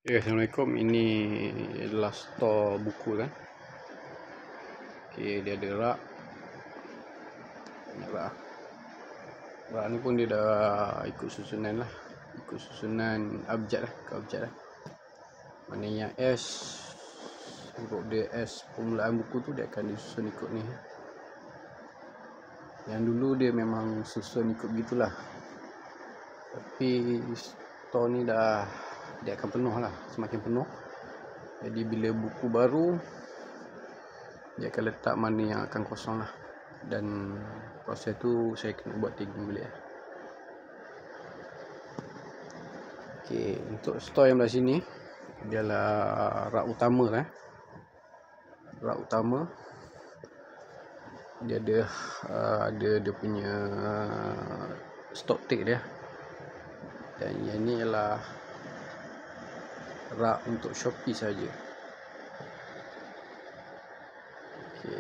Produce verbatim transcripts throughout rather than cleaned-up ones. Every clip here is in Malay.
Ya, Assalamualaikum. Ini adalah store buku kan. Okey, dia ada rak. Banyak rak. Rak ni pun dia dah ikut susunan lah. Ikut susunan abjad lah, ke abjad lah. Mana yang S, untuk dia S permulaan buku tu dia akan disusun ikut ni. Yang dulu dia memang susun ikut begitulah. Tapi store ni dah dia akan penuh lah, semakin penuh. Jadi bila buku baru dia akan letak mana yang akan kosong lah. Dan proses tu saya kena buat tagging balik lah. Okay, untuk store yang belah sini dia adalah rak utama lah. Rak utama dia ada uh, ada dia punya stock take dia. Dan yang ni ialah rak untuk Shopee saja. Okey.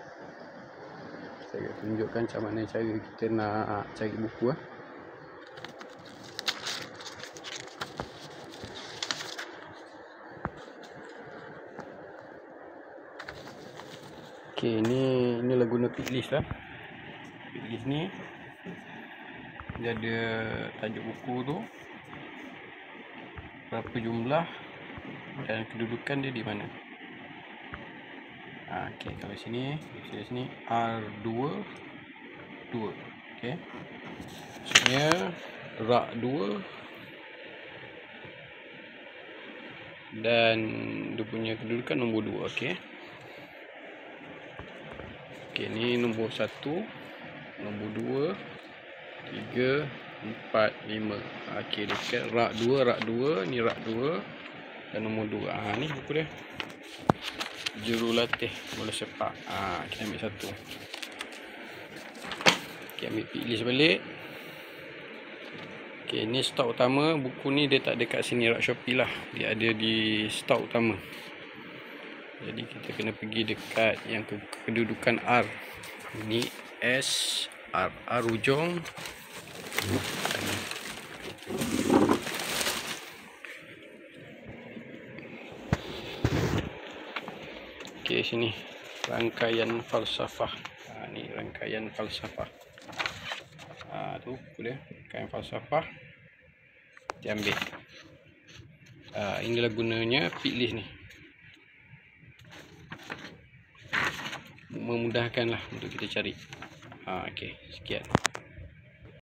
Saya akan tunjukkan macam mana cara kita nak cari buku ah. Okey, ni ni lah guna pick list lah. Pick list ni dia ada tajuk buku tu, berapa jumlah dan kedudukan dia di mana. Ha, okey, kalau sini, di sini R dua dua. Okey. Maksudnya rak dua dan dia punya kedudukan nombor dua. Okey. Okey, ni nombor satu, nombor dua, tiga, empat, lima. Okey, dekat rak dua, rak dua, ni rak dua dan nombor dua. Ha, ni buku dia. Jurulatih bola sepak. Ha, kita ambil satu. Okey, ambil pick list balik. Okey, ni stok utama. Buku ni dia tak ada kat sini rak Shopee lah. Dia ada di stok utama. Jadi kita kena pergi dekat yang kedudukan R. Ini S, R, R ujung. Okey, sini rangkaian falsafah. Ha, ni rangkaian falsafah. Ha, tu buku dia, rangkaian falsafah. Diambil. Ha, inilah gunanya pick list ni. Memudahkanlah untuk kita cari. Ha, okey, sekian.